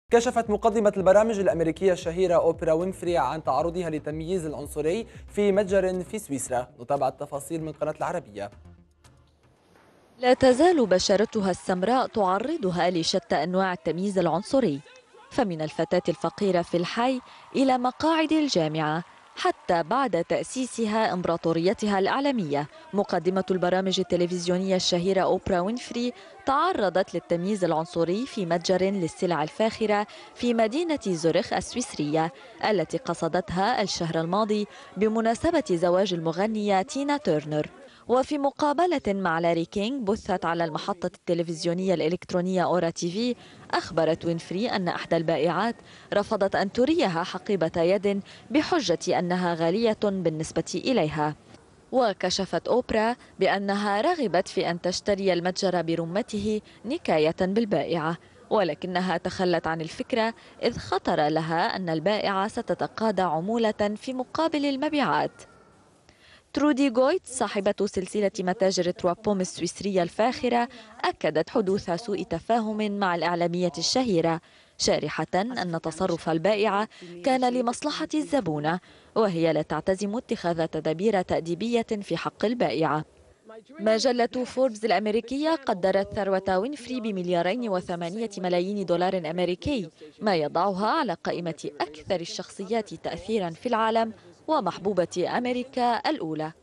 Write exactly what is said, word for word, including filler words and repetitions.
كشفت مقدمة البرامج الأمريكية الشهيرة أوبرا وينفري عن تعرضها للتمييز العنصري في متجر في سويسرا. نتابع التفاصيل من قناة العربية. لا تزال بشرتها السمراء تعرضها لشتى أنواع التمييز العنصري، فمن الفتاة الفقيرة في الحي إلى مقاعد الجامعة حتى بعد تأسيسها إمبراطوريتها الإعلامية. مقدمة البرامج التلفزيونية الشهيرة أوبرا وينفري تعرضت للتمييز العنصري في متجر للسلع الفاخرة في مدينة زورخ السويسرية التي قصدتها الشهر الماضي بمناسبة زواج المغنية تينا تيرنر. وفي مقابلة مع لاري كينغ بثت على المحطة التلفزيونية الإلكترونية أورا تي في، أخبرت وينفري أن إحدى البائعات رفضت أن تريها حقيبة يد بحجة أنها غالية بالنسبة إليها. وكشفت أوبرا بأنها رغبت في أن تشتري المتجر برمته نكاية بالبائعة، ولكنها تخلت عن الفكرة إذ خطر لها أن البائعة ستتقاضى عمولة في مقابل المبيعات. ترودي غويت صاحبة سلسلة متاجر تروابوم السويسرية الفاخرة أكدت حدوث سوء تفاهم مع الإعلامية الشهيرة، شارحة أن تصرف البائعة كان لمصلحة الزبونة، وهي لا تعتزم اتخاذ تدابير تأديبية في حق البائعة. مجلة فوربس الأمريكية قدرت ثروة وينفري بمليارين وثمانية ملايين دولار أمريكي، ما يضعها على قائمة أكثر الشخصيات تأثيرا في العالم ومحبوبة أمريكا الأولى.